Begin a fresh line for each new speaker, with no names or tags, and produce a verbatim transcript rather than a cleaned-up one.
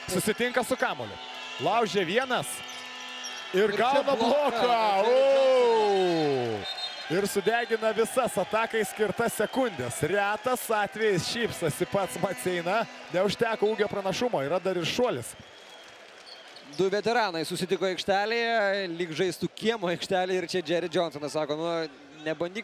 susitinka su kamuoliu. Laužė vienas ir, ir gauna bloką. O! Ir sudegina visas atakai skirtas sekundės. Retas atvejais šypsasi pats Maceina. Neužteko ūgio pranašumo, yra dar ir šuolis.
Du veteranai susitiko aikštelėje, lyg žaistų kiemo aikštelėje ir čia Jerry Johnsonas sako, nu, nebandyk